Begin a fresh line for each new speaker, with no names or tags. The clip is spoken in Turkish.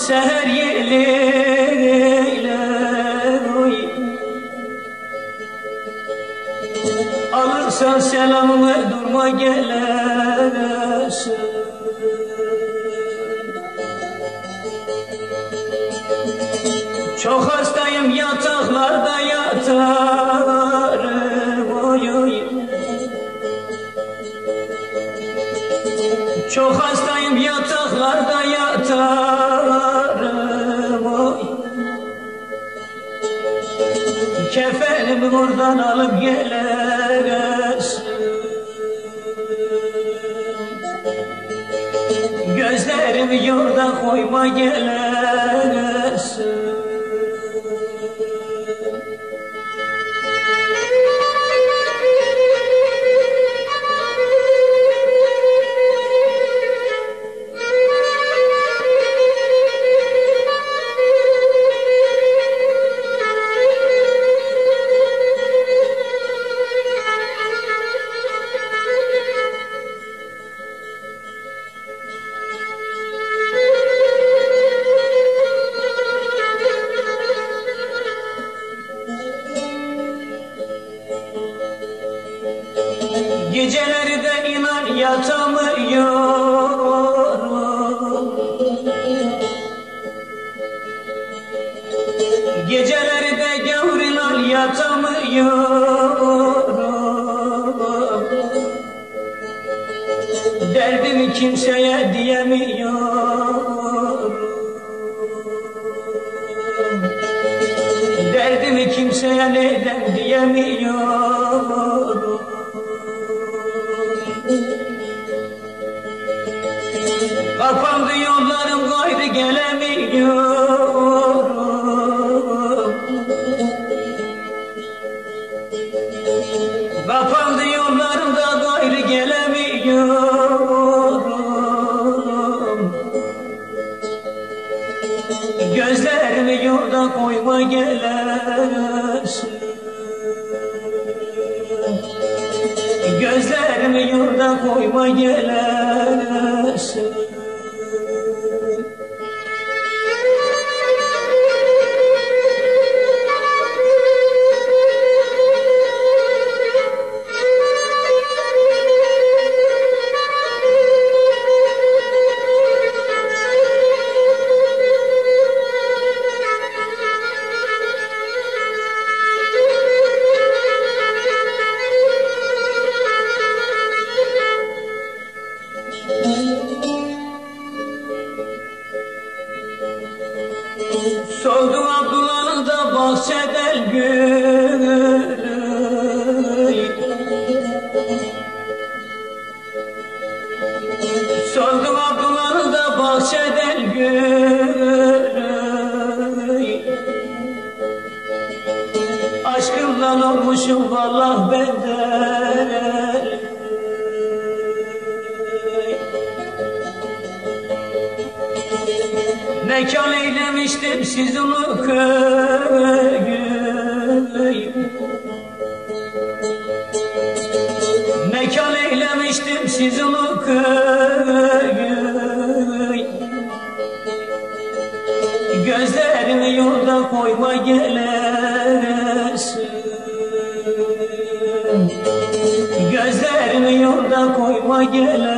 seher yeleyle alırsan selamımı durma gelesin. Çok hastayım yataklarda yatarım oy oy. Çok hastayım yataklarda yatarım oy. Kefenimi buradan alıp gelesin. Gözlerimi yolda koyma gelesin. Geceleri de inan yatamıyorum. Geceleri de gavur inan yatamıyorum. Derdimi kimseye diyemiyorum. Derdimi kimseye neden diyemiyorum. Kapandı yollarım gayrı gelemiyorum. Kapandı yollarım da gayrı gelemiyorum. Gözlerimi yolda koyma gelesin. Gözlerimi yolda koyma gelesin. Soldu Abdullah'ın da bahçeder gülü. Soldu Abdullah'ın da bahçeder gülü. Aşkımdan olmuşum vallahi benden. Mekan eylemiştim sizin o köyü. Mekan eylemiştim sizin o köyü. Gözlerimi yolda koyma gelesin. Gözlerimi yolda koyma gelesin.